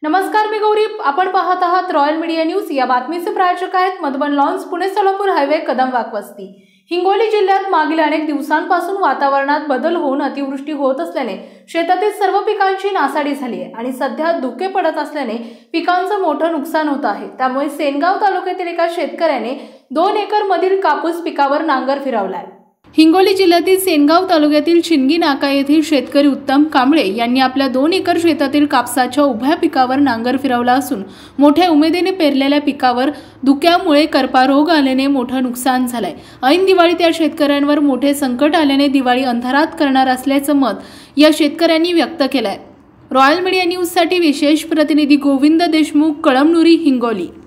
नमस्कार, मी गौरी. आपण पाहत आहात रॉयल मीडिया न्यूज. या बातमीचे प्रायोजक आहेत मधुबन लॉन्स, पुणे सोलापूर हायवे, कदमवाक वस्ती. हिंगोली जिल्ह्यात मागील अनेक दिवसांपासून वातावरणात बदल होऊन अतिवृष्टी होत असल्याने शेतातील सर्व पिकांची नासाडी झाली आहे आणि सध्या धुके पडत असल्याने पिकांचं मोठं नुकसान होत आहे. त्यामुळे सेनगाव तालुक्यातील एका शेतकऱ्याने 2 एकर मधील कापूस पिकावर नांगर फिरवलाय. हिंगोली जिल्ह्यातील सेनगाव तालुक्यातील चिंगी नाका येथील शेतकरी उत्तम कांबळे यांनी आपल्या 2 एकर शेतातील कापसाच्या उभ्या पिकावर नांगर फिरवला असून मोठ्या उमेदीने पेरलेल्या पिकावर धुक्यामुळे करपा रोग आल्याने मोठं नुकसान झालंय. ऐन दिवाळीत या शेतकऱ्यांवर मोठे संकट आल्याने दिवाळी अंधारात करणार असल्याचं मत या शेतकऱ्यांनी व्यक्त केलंय. रॉयल मीडिया न्यूज साठी विशेष प्रतिनिधी गोविंद देशमुख, कळमनुरी, हिंगोली.